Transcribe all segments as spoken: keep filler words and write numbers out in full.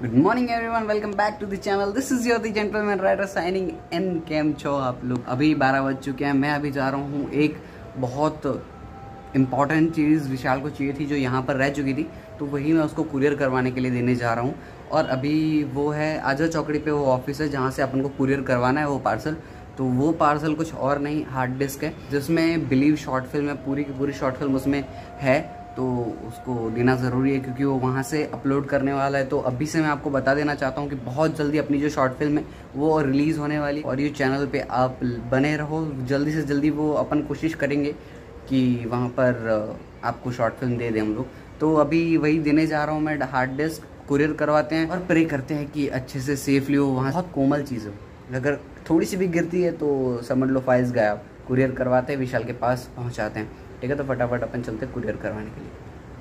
Good morning everyone, welcome back to the channel. This is your the gentleman rider signing in. केम छो आप लोग? अभी बारह बज चुके हैं। मैं अभी जा रहा हूँ, एक बहुत इम्पॉर्टेंट चीज़ विशाल को चाहिए थी जो यहाँ पर रह चुकी थी, तो वही मैं उसको कुरियर करवाने के लिए देने जा रहा हूँ। और अभी वो है आजा चौकड़ी पे, वो ऑफिस है जहाँ से अपन को कुरियर करवाना है वो पार्सल। तो वो पार्सल कुछ और नहीं, हार्ड डिस्क है जिसमें बिलीव शॉर्ट फिल्म है, पूरी की पूरी शॉर्ट फिल्म उसमें है। तो उसको देना ज़रूरी है क्योंकि वो वहाँ से अपलोड करने वाला है। तो अभी से मैं आपको बता देना चाहता हूँ कि बहुत जल्दी अपनी जो शॉर्ट फिल्म है वो रिलीज़ होने वाली। और ये चैनल पे आप बने रहो, जल्दी से जल्दी वो अपन कोशिश करेंगे कि वहाँ पर आपको शॉर्ट फिल्म दे दें हम लोग। तो अभी वही देने जा रहा हूँ मैं, हार्ड डिस्क कुरियर करवाते हैं और प्रे करते हैं कि अच्छे से सेफली हो। वहाँ बहुत कोमल चीज़ हो, अगर थोड़ी सी भी गिरती है तो समझ लो फाइल्स गया। कुरियर करवाते हैं, विशाल के पास पहुँचाते हैं। ठीक है, तो फटाफट अपन चलते हैं कुरियर करवाने के लिए।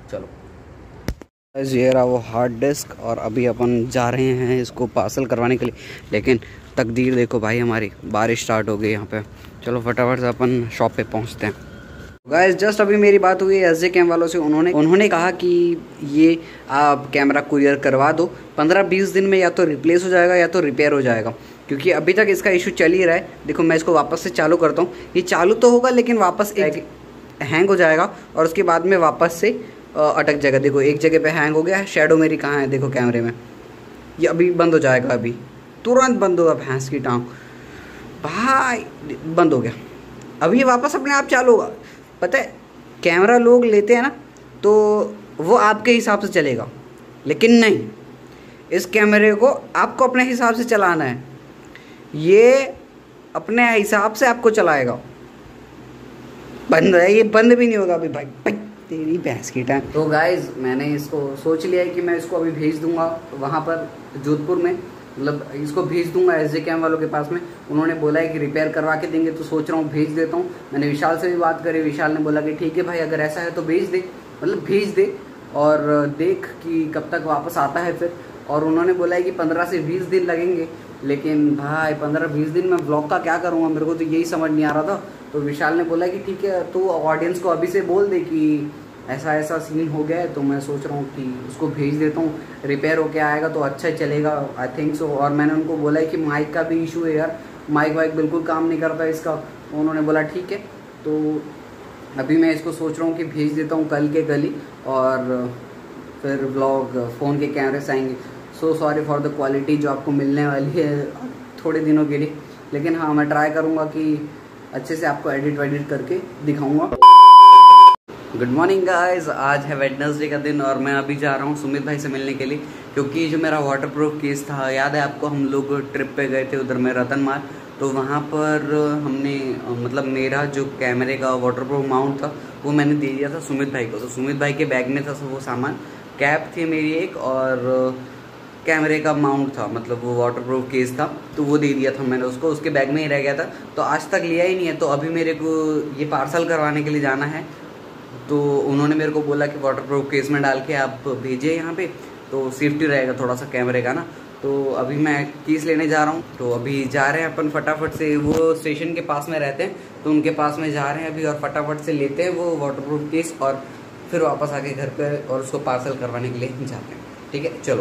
चलो, ये रहा वो हार्ड डिस्क और अभी अपन जा रहे हैं इसको पार्सल करवाने के लिए। लेकिन तकदीर देखो भाई, हमारी बारिश स्टार्ट हो गई यहाँ पे। चलो फटाफट से अपन शॉप पे पहुँचते हैं। गाइस जस्ट अभी मेरी बात हुई एस जे कैम वालों से। उन्होंने उन्होंने कहा कि ये आप कैमरा कुरियर करवा दो, पंद्रह बीस दिन में या तो रिप्लेस हो जाएगा या तो रिपेयर हो जाएगा, क्योंकि अभी तक इसका इशू चल ही रहा है। देखो मैं इसको वापस से चालू करता हूँ, ये चालू तो होगा लेकिन वापस एक हैंग हो जाएगा और उसके बाद में वापस से अटक जाएगा। देखो एक जगह पे हैंग हो गया है। शेडो मेरी कहाँ है देखो कैमरे में, ये अभी बंद हो जाएगा, अभी तुरंत बंद होगा। भैंस की टांग भाई, बंद हो गया। अभी वापस अपने आप चालू होगा। पता है कैमरा लोग लेते हैं ना तो वो आपके हिसाब से चलेगा, लेकिन नहीं, इस कैमरे को आपको अपने हिसाब से चलाना है। ये अपने हिसाब से आपको चलाएगा। बंद है, ये बंद भी नहीं होगा अभी भाई, भाई तेरी भैंस की टाइम। तो गाइज मैंने इसको सोच लिया है कि मैं इसको अभी भेज दूंगा वहाँ पर जोधपुर में, मतलब इसको भेज दूंगा एस जे कैम वालों के पास में। उन्होंने बोला है कि रिपेयर करवा के देंगे, तो सोच रहा हूँ भेज देता हूँ। मैंने विशाल से भी बात करी, विशाल ने बोला कि ठीक है भाई अगर ऐसा है तो भेज दे, मतलब भेज दे और देख कि कब तक वापस आता है फिर। और उन्होंने बोला है कि पंद्रह से बीस दिन लगेंगे। लेकिन भाई पंद्रह बीस दिन में ब्लॉग का क्या करूँगा, मेरे को तो यही समझ नहीं आ रहा था। तो विशाल ने बोला कि ठीक है तो ऑडियंस को अभी से बोल दे कि ऐसा ऐसा सीन हो गया है। तो मैं सोच रहा हूँ कि उसको भेज देता हूँ, रिपेयर होके आएगा तो अच्छा चलेगा, आई थिंक सो। और मैंने उनको बोला है कि माइक का भी इशू है यार, माइक वाइक बिल्कुल काम नहीं करता इसका। तो उन्होंने बोला ठीक है। तो अभी मैं इसको सोच रहा हूँ कि भेज देता हूँ कल के कल ही, और फिर ब्लॉग फ़ोन के कैमरे से आएंगे। So sorry for the quality जो आपको मिलने वाली है थोड़े दिनों के लिए, लेकिन हाँ मैं ट्राई करूँगा कि अच्छे से आपको एडिट वेडिट करके दिखाऊंगा। गुड मॉर्निंग गाइस, आज है वेडनेसडे का दिन और मैं अभी जा रहा हूँ सुमित भाई से मिलने के लिए, क्योंकि जो मेरा वाटरप्रूफ केस था, याद है आपको, हम लोग ट्रिप पे गए थे उधर में रतनमाल। तो वहाँ पर हमने मतलब मेरा जो कैमरे का वाटरप्रूफ माउंट था वो मैंने दे दिया था सुमित भाई को। तो सुमित भाई के बैग में था वो सामान, कैप थी मेरी एक और कैमरे का माउंट था, मतलब वो वाटरप्रूफ केस था, तो वो दे दिया था मैंने उसको, उसके बैग में ही रह गया था। तो आज तक लिया ही नहीं है। तो अभी मेरे को ये पार्सल करवाने के लिए जाना है। तो उन्होंने मेरे को बोला कि वाटरप्रूफ केस में डाल के आप भेजिए यहाँ पे, तो सेफ्टी रहेगा थोड़ा सा कैमरे का ना। तो अभी मैं केस लेने जा रहा हूँ। तो अभी जा रहे हैं अपन फटाफट से, वो स्टेशन के पास में रहते हैं तो उनके पास में जा रहे हैं अभी, और फटाफट से लेते हैं वो वाटरप्रूफ केस और फिर वापस आके घर पे और उसको पार्सल करवाने के लिए जाते हैं। ठीक है चलो।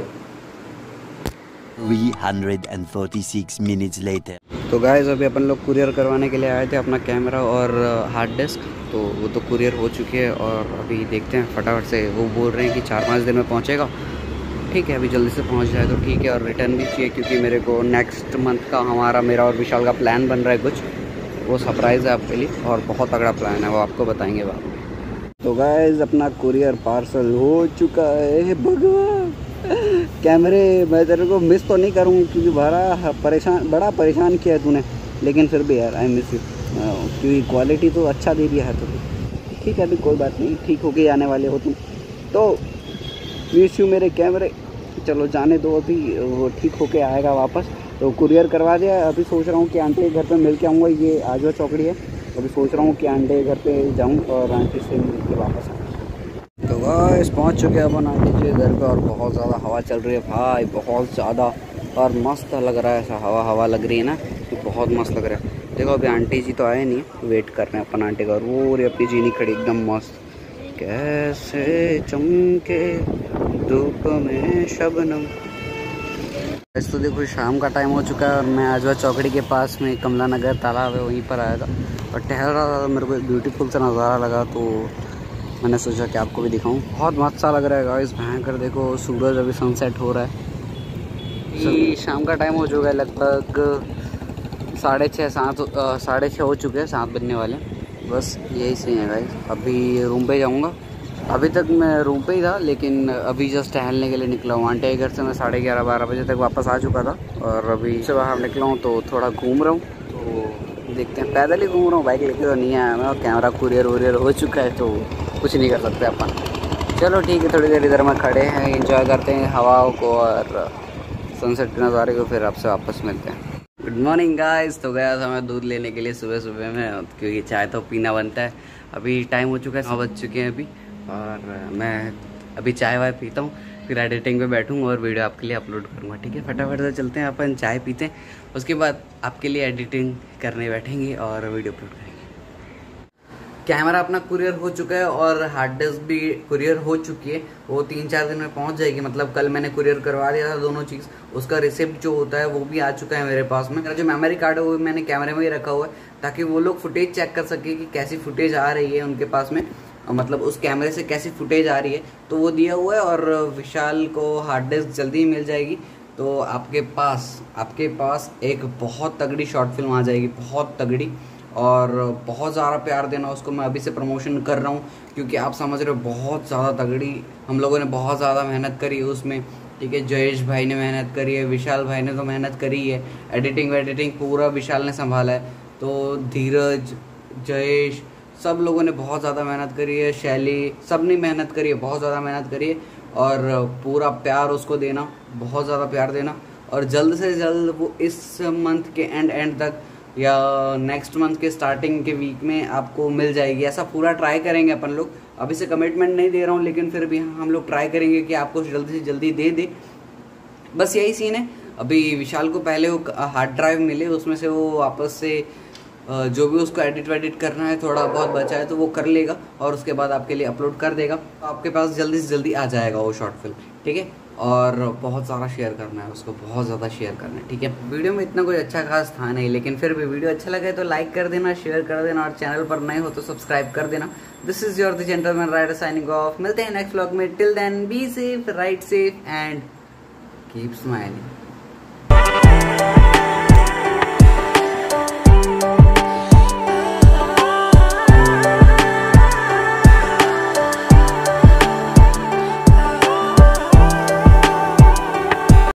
three hundred forty-six minutes later. तो गाइस अभी अपन लोग कुरियर करवाने के लिए आए थे अपना कैमरा और हार्ड डिस्क, तो वो तो कुरियर हो चुकी है और अभी देखते हैं फटाफट से। वो बोल रहे हैं कि चार पाँच दिन में पहुंचेगा। ठीक है, अभी जल्दी से पहुंच जाए तो ठीक है। और रिटर्न भी चाहिए क्योंकि मेरे को नेक्स्ट मंथ का हमारा मेरा और विशाल का प्लान बन रहा है कुछ, वो सरप्राइज़ है आपके लिए और बहुत तगड़ा प्लान है, वो आपको बताएंगे बाद में। तो गाइस अपना कुरियर पार्सल हो चुका है। भगवान कैमरे मैं तेरे को मिस तो नहीं करूँ क्योंकि बड़ा परेशान बड़ा परेशान किया है तूने, लेकिन फिर भी यार आई मिस यू, क्योंकि क्वालिटी तो अच्छा दे दिया है तो ठीक है। अभी कोई बात नहीं, ठीक होके आने वाले हो तुम तो। मिस यू मेरे कैमरे, चलो जाने दो, अभी वो ठीक होके आएगा वापस। तो कुरियर करवा दिया। अभी सोच रहा हूँ कि आंटी के घर पे मिल के आऊँगा, ये आजवा चौकड़ी है। अभी सोच रहा हूँ कि आंटी के घर पे जाऊँ और आंटी से मिल के वापस आऊँ। तो गाइस पहुंच चुके हैं अपन आंटी के घर पे और बहुत ज़्यादा हवा चल रही है भाई, बहुत ज़्यादा, और मस्त लग रहा है। ऐसा हवा हवा लग रही है ना, तो बहुत मस्त लग रहा है। देखो अभी आंटी जी तो आए नहीं, वेट कर रहे हैं अपन आंटी का। और वो रे अपनी जीनी खड़ी एकदम मस्त, कैसे चमके धूप में शबनम, वैसे तो देखो शाम का टाइम हो चुका है और मैं आजवा चौकड़ी के पास में कमला नगर तालाब है वहीं पर आया था और टहल रहा था। मेरे को एक ब्यूटीफुल सा नज़ारा लगा तो मैंने सोचा कि आपको भी दिखाऊं। बहुत मस्त सा लग रहा है गाइस, भयंकर। देखो सूरज अभी सनसेट हो रहा है। ये शाम का टाइम हो चुका है, लगभग साढ़े छः सात साढ़े छः हो चुके हैं, सात बजने वाले। बस यही सीन है गाइस। अभी रूम पे जाऊँगा। अभी तक मैं रूम पे ही था लेकिन अभी जस्ट टहलने के लिए निकला हूँ। आंटी के घर से मैं साढ़े ग्यारह बारह बजे तक वापस आ चुका था और अभी से बाहर निकला हूँ तो थोड़ा घूम रहा हूँ। तो देखते हैं, पैदल ही घूम रहा हूँ, बाइक लेके तो नहीं आया मैं। कैमरा कुरियर वुरियर हो चुका है तो कुछ नहीं कर सकते अपन। चलो ठीक है, थोड़ी देर इधर में खड़े हैं, इंजॉय करते हैं हवाओं को और सनसेट के नज़ारे को, फिर आपसे वापस मिलते हैं। Good morning guys. तो गया था मैं दूध लेने के लिए सुबह सुबह में, क्योंकि चाय तो पीना बनता है। अभी टाइम हो चुका है, नौ बज चुके हैं अभी और मैं अभी चाय वाय पीता हूँ, फिर एडिटिंग पे बैठूँगा और वीडियो आपके लिए अपलोड करूँगा। ठीक है, फटाफट से चलते हैं, अपन चाय पीते हैं, उसके बाद आपके लिए एडिटिंग करने बैठेंगे और वीडियो अपलोड करेंगे। कैमरा अपना कुरियर हो चुका है और हार्ड डिस्क भी कुरियर हो चुकी है। वो तीन चार दिन में पहुंच जाएगी। मतलब कल मैंने कुरियर करवा दिया था दोनों चीज़, उसका रिसिप्ट जो होता है वो भी आ चुका है मेरे पास में। मेरा जो मेमोरी कार्ड है वो मैंने कैमरे में ही रखा हुआ है ताकि वो लोग फुटेज चेक कर सके कि कैसी फुटेज आ रही है उनके पास में, मतलब उस कैमरे से कैसी फुटेज आ रही है। तो वो दिया हुआ है और विशाल को हार्ड डिस्क जल्दी ही मिल जाएगी। तो आपके पास आपके पास एक बहुत तगड़ी शॉर्ट फिल्म आ जाएगी, बहुत तगड़ी, और बहुत ज़्यादा प्यार देना उसको। मैं अभी से प्रमोशन कर रहा हूँ क्योंकि आप समझ रहे हो बहुत ज़्यादा तगड़ी, हम लोगों ने बहुत ज़्यादा मेहनत करी है उसमें। ठीक है, जयेश भाई ने मेहनत करी है, विशाल भाई ने तो मेहनत करी है, एडिटिंग वेडिटिंग पूरा विशाल ने संभाला है। तो धीरज, जयेश, सब लोगों ने बहुत ज़्यादा मेहनत करी है, शैली, सब ने मेहनत करी है, बहुत ज़्यादा मेहनत करी है। और पूरा प्यार उसको देना, बहुत ज़्यादा प्यार देना। और जल्द से जल्द वो इस मंथ के एंड एंड तक या नेक्स्ट मंथ के स्टार्टिंग के वीक में आपको मिल जाएगी। ऐसा पूरा ट्राई करेंगे अपन लोग। अभी से कमिटमेंट नहीं दे रहा हूँ लेकिन फिर भी हम लोग ट्राई करेंगे कि आपको जल्दी से जल्दी दे दे। बस यही सीन है। अभी विशाल को पहले वो हार्ड ड्राइव मिले, उसमें से वो वापस से जो भी उसको एडिट वेडिट करना है थोड़ा बहुत बचा है तो वो कर लेगा और उसके बाद आपके लिए अपलोड कर देगा। आपके पास जल्दी से जल्दी आ जाएगा वो शॉर्ट फिल्म। ठीक है, और बहुत सारा शेयर करना है उसको, बहुत ज़्यादा शेयर करना है। ठीक है, वीडियो में इतना कोई अच्छा खास था नहीं लेकिन फिर भी वीडियो अच्छा लगे तो लाइक कर देना, शेयर कर देना और चैनल पर नए हो तो सब्सक्राइब कर देना। This is your the gentleman rider signing off. मिलते हैं नेक्स्ट व्लॉग में। Till then be safe, ride safe and keep smiling.